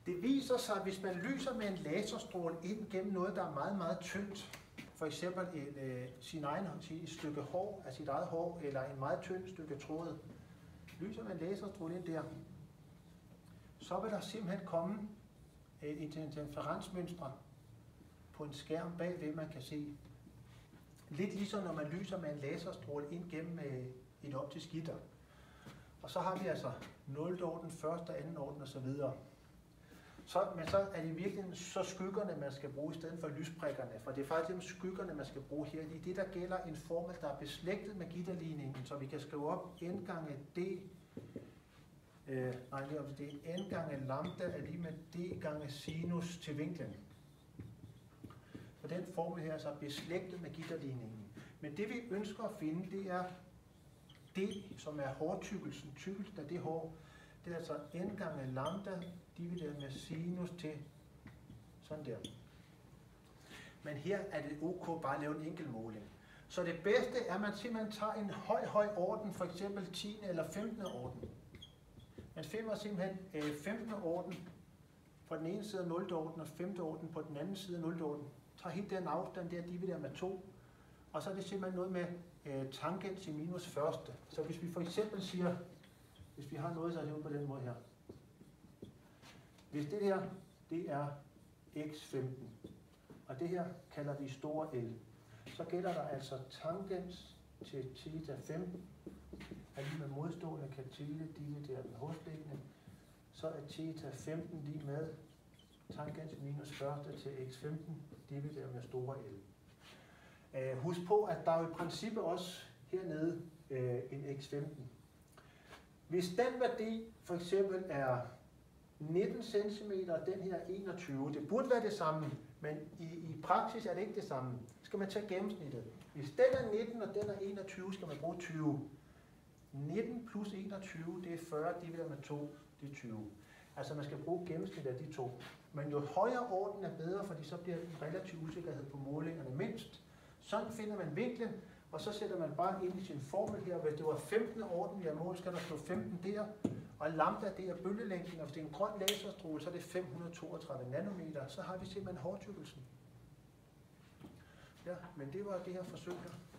Det viser sig, at hvis man lyser med en laserstråle ind gennem noget, der er meget, meget tyndt, for eksempel et stykke hår af sit eget hår, eller en meget tynd stykke tråd, lyser man en laserstråle ind der, så vil der simpelthen komme et interferensmønstre på en skærm bagved, man kan se. Lidt ligesom når man lyser med en laserstråle ind gennem et optisk gitter. Og så har vi altså 0. orden, 1. og 2. orden osv. Men så er det virkelig så skyggerne, man skal bruge i stedet for lysprikkerne. For det er faktisk dem skyggerne, man skal bruge her. Det er det, der gælder en formel, der er beslægtet med gitterligningen, så vi kan skrive op n gange d. Det er n gange lambda er lige med d gange sinus til vinklen. Og den formel her er så beslægtet med gitterligningen. Men det vi ønsker at finde, det er d, som er hårtykkelsen. Tykkelsen af det hår, det er altså n gange lambda divideret med sinus til sådan der. Men her er det ok bare at lave en enkelt måling. Så det bedste er, at man simpelthen tager en høj orden, for eksempel 10. eller 15. orden. Man finder simpelthen 15. orden på den ene side af 0. orden og 5. orden på den anden side af 0. orden. Tager helt den afstand der, dividerer med 2. Og så er det simpelthen noget med tangens i minus første. Så hvis vi for eksempel siger, hvis vi har noget, så er det på den måde her. Hvis det her, det er x15, og det her kalder vi store L, så gælder der altså tangens til theta 15, er lige med modstående katile divideret med hovedliggende, så er theta 15 lige med tangens minus første til x15 divideret med store L. Husk på, at der er jo i princippet også hernede en x15. Hvis den værdi for eksempel er 19 cm, og den her er 21, det burde være det samme, men i praksis er det ikke det samme. Skal man tage gennemsnittet. Hvis den er 19, og den er 21, skal man bruge 20. 19 plus 21, det er 40 divideret med 2, det er 20. Altså man skal bruge gennemsnittet af de to. Men jo højere orden er bedre, fordi så bliver en relativ usikkerhed på målingerne mindst. Sådan finder man vinklen, og så sætter man bare ind i sin formel her. Hvis det var 15. orden, vi har mål, skal der stå 15 der. Og lambda, det er bølgelængden, og hvis det er en grøn laserstråle, så er det 532 nanometer. Så har vi simpelthen hårtykkelsen. Ja, men det var det her forsøg her.